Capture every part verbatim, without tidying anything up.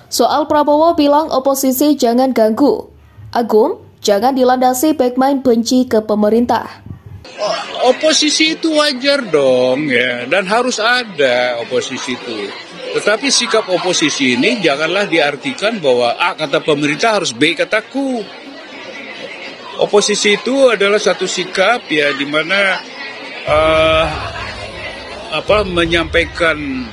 Soal Prabowo bilang oposisi jangan ganggu. Agum, jangan dilandasi backmain benci ke pemerintah. Oposisi itu wajar dong ya, dan harus ada oposisi itu. Tetapi sikap oposisi ini janganlah diartikan bahwa A kata pemerintah harus B kataku. Oposisi itu adalah satu sikap ya di mana uh, apa menyampaikan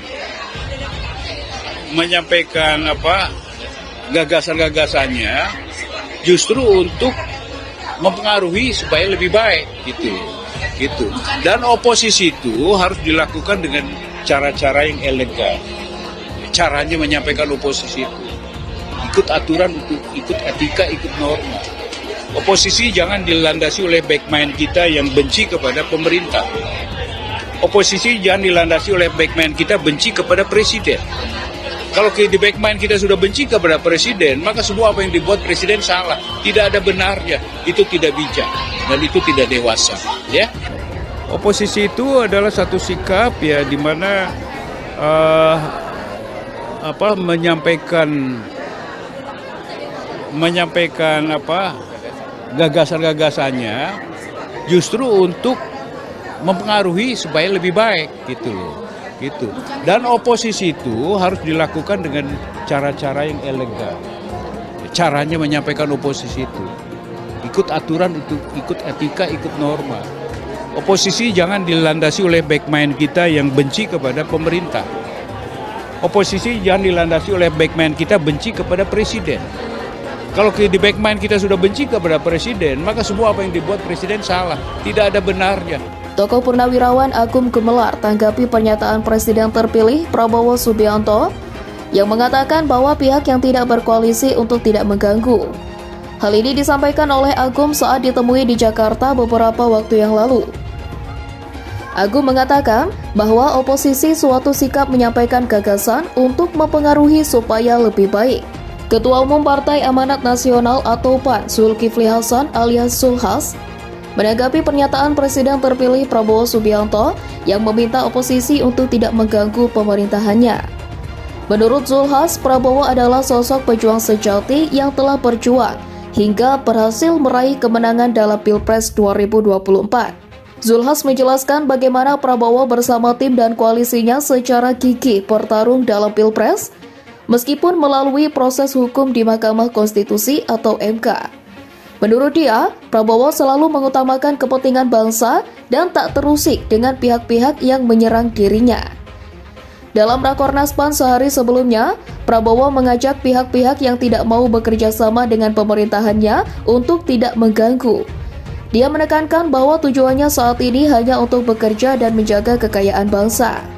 menyampaikan apa gagasan-gagasannya justru untuk mempengaruhi supaya lebih baik gitu gitu dan oposisi itu harus dilakukan dengan cara-cara yang elegan. Caranya menyampaikan oposisi itu ikut aturan, untuk ikut etika, ikut norma. Oposisi jangan dilandasi oleh backman kita yang benci kepada pemerintah. Oposisi jangan dilandasi oleh backman kita benci kepada presiden. Kalau di backman kita sudah benci kepada presiden, maka semua apa yang dibuat presiden salah. Tidak ada benarnya. Itu tidak bijak dan itu tidak dewasa. Ya, oposisi itu adalah satu sikap ya di mana uh, apa menyampaikan menyampaikan apa gagasan-gagasannya justru untuk mempengaruhi supaya lebih baik gitu loh. Gitu. Dan oposisi itu harus dilakukan dengan cara-cara yang elegan. Caranya menyampaikan oposisi itu ikut aturan, itu ikut etika, ikut norma. Oposisi jangan dilandasi oleh backman kita yang benci kepada pemerintah. Oposisi jangan dilandasi oleh backman kita benci kepada presiden. Kalau di backman kita sudah benci kepada presiden, maka semua apa yang dibuat presiden salah. Tidak ada benarnya. Tokoh purnawirawan Agum Gumelar tanggapi pernyataan Presiden terpilih Prabowo Subianto yang mengatakan bahwa pihak yang tidak berkoalisi untuk tidak mengganggu. Hal ini disampaikan oleh Agum saat ditemui di Jakarta beberapa waktu yang lalu. Agum mengatakan bahwa oposisi suatu sikap menyampaikan gagasan untuk mempengaruhi supaya lebih baik. Ketua Umum Partai Amanat Nasional atau P A N Zulkifli Hasan alias Zulhas menanggapi pernyataan Presiden terpilih Prabowo Subianto yang meminta oposisi untuk tidak mengganggu pemerintahannya. Menurut Zulhas, Prabowo adalah sosok pejuang sejati yang telah berjuang hingga berhasil meraih kemenangan dalam Pilpres dua ribu dua puluh empat. Zulhas menjelaskan bagaimana Prabowo bersama tim dan koalisinya secara gigih bertarung dalam Pilpres, meskipun melalui proses hukum di Mahkamah Konstitusi atau M K. Menurut dia, Prabowo selalu mengutamakan kepentingan bangsa dan tak terusik dengan pihak-pihak yang menyerang dirinya. Dalam Rakornas P A N sehari sebelumnya, Prabowo mengajak pihak-pihak yang tidak mau bekerja sama dengan pemerintahannya untuk tidak mengganggu. Dia menekankan bahwa tujuannya saat ini hanya untuk bekerja dan menjaga kekayaan bangsa.